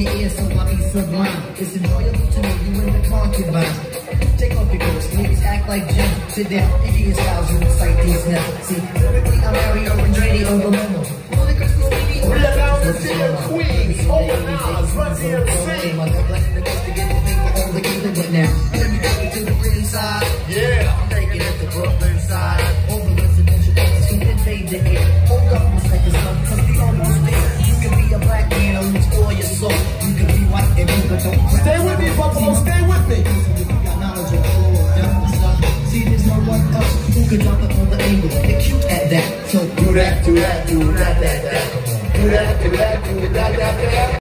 your ears so I be sublime. It's enjoyable to know you in the concubine. Take off your coats, niggas act like Jim. Sit down, Indian styles, you recite these now. See, lyrically I'm Mario Andretti on the limo. Holy crystal, baby, we are now the city of Queens. Overnight, run DMC. My God bless the best to get the finger on the kingdom, but now let me take you to the green side. Yeah, I'm taking it to Brooklyn side. All the residential areas who invade the air. Hold up, respect is love, cause we almost there. You can be a black man or explore your soul. You can be white and you but don't crack. Stay with me, Buffalo, stay with me. See, there's no one else who can drop it on the angle. They're cute at that. So Do that, do that, do that, that. Do that, do that, do that, that.